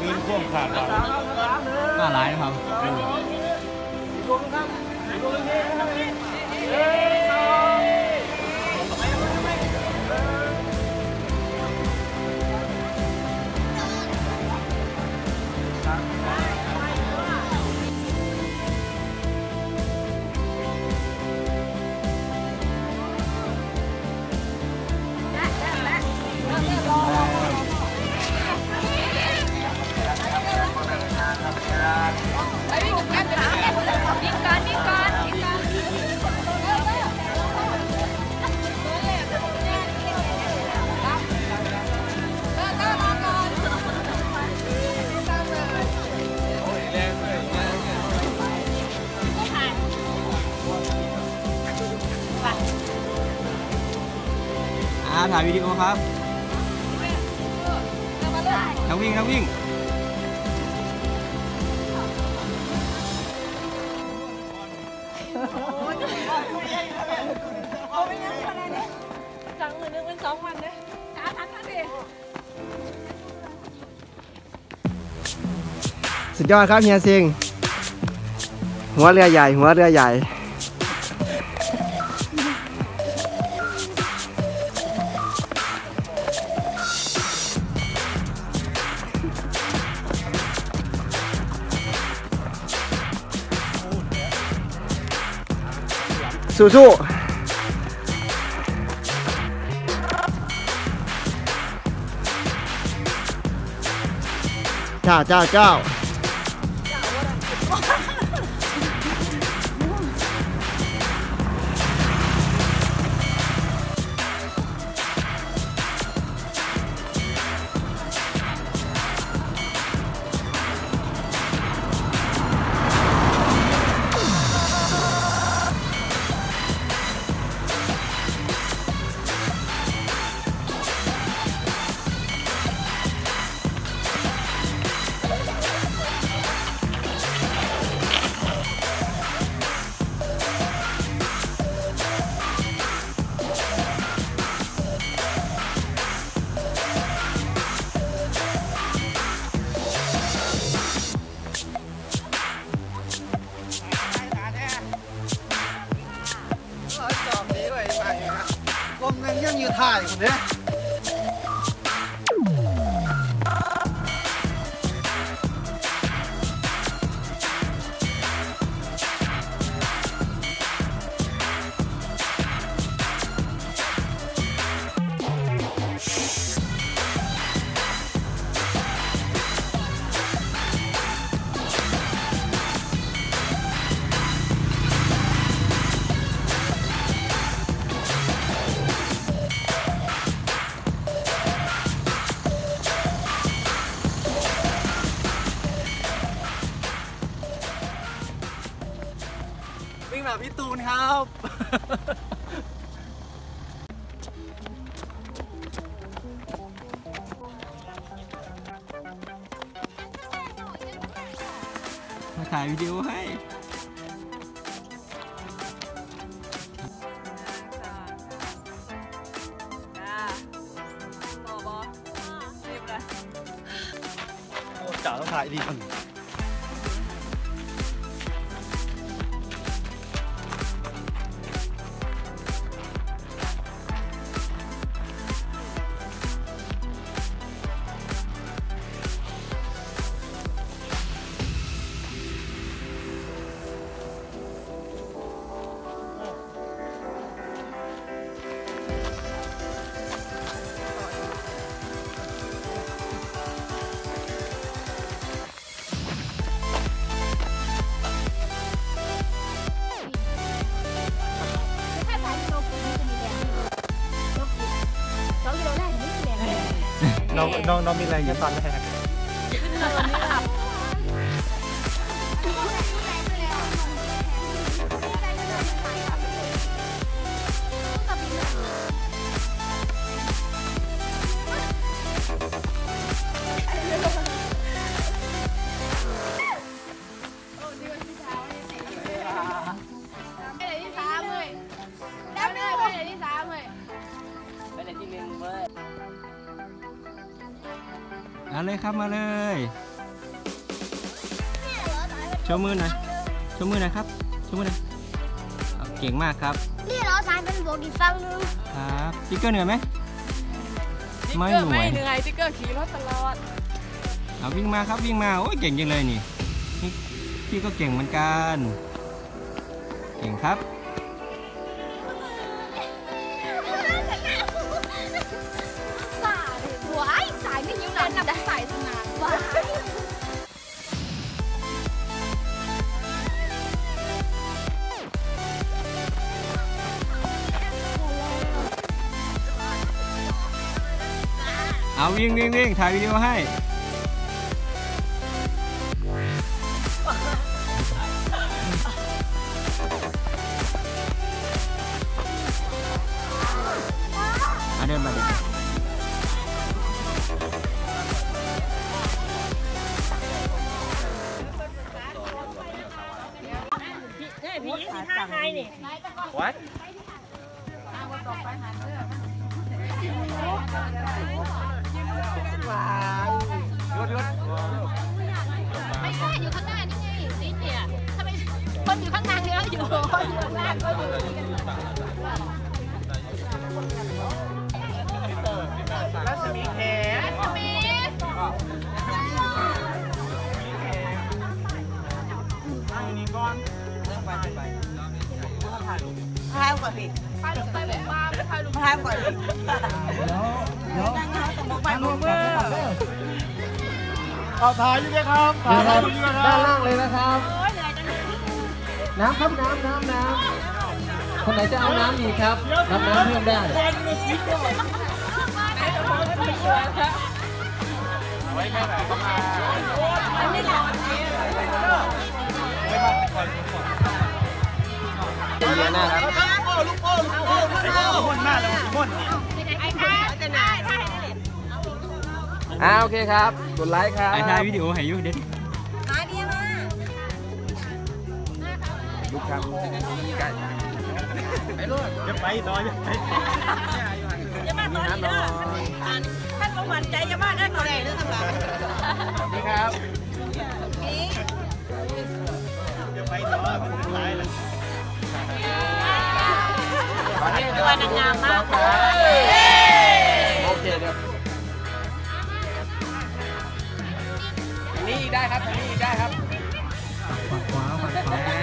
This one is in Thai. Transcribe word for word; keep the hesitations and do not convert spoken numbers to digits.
มีพ่วงขาดน่าร้ายนะครับถ่ายวิดีโอครับนักวิ่งนักวิ่งจังมือนึงเป็นสองวันเลยจ้าทันทันดิสุดยอดครับเฮียซิงหัวเรือใหญ่หัวเรือใหญ่สู้ๆเจ้าเจ้าเจ้ายังอยู่ถ่ายคนนี้วิ่งแบบพี่ตูนครับมาถ่ายวิดีโอให้จ๋าต้องถ่ายดีคนน้องน้องน้องมีอะไรจะตอนไหมครับมาเลยครับมาเลยโชว์มือหน่อยโชว์มือหน่อยครับโชว์มือหน่อยเอาเก่งมากครับนี่เราสายเป็นบวกอีกฝั่งนึงครับติ๊กเกอร์เหนื่อยไหมไม่เหนื่ไม่อยเหนื่อยติ๊กเกอร์ขี่รถตลอดเอาวิ่งมาครับวิ่งมาโอ้ยเก่งจังเลยนี่นี่พี่ก็เก่งเหมือนกันเก่งครับสายหัวไอ้สายไม่ยิ้มหนักแต่สายสนานว้าเอาวิ่งวิ่งวิ่งถ่ายวิดีโอให้มาเดินมาเดินพี่ยี่สิบห้าไงนี่วัดไม่ใช่อยู่ข้างหน้านี่ไงนี่เนี่ยทำไมคนอยู่ข้างหน้าเยอะอยู่คนอยู่ข้างล่างก็อยู่รัศมีแขรัศมีพายก่อนพี่พายไปแบบว่าพายพายก่อนพี่ไปมือมือเอาถ่ายอยู่ด้วยครับถ่ายอยู่ด้วยด้านล่างเลยนะครับ น้ำครับน้ำน้ำน้ำคนไหนจะเอาน้ำอีกครับรับน้ำเพิ่มได้ไว้แค่ไหนก็มาไม่หลับไม่มาก่อนก่อนเดี๋ยวนะครับลูกโป่ลูกโป่ลูกโป่ลูกโป่คนมากเลยคนนี่ไอ้ค่ะจะไหนอ่าโอเคครับกดไลค์ครับไอ้ถ่ายวิดีโอให้อยุ่เด็ดมาดีมาลูกครับใกล้ไปลูกจะไปต่อจะไปอย่ามาตอนนี้เด้อท่านประวันใจอย่ามาได้ตอนไหนเด้อทั้งหลายนี่ครับนี่จะไปต่อเป็นไลน์เลยตัวนางงามมากเลยโอเคเดี๋ยวอันนี้ได้ครับอันนี้ได้ครับฝั่งขวาฝั่งขวา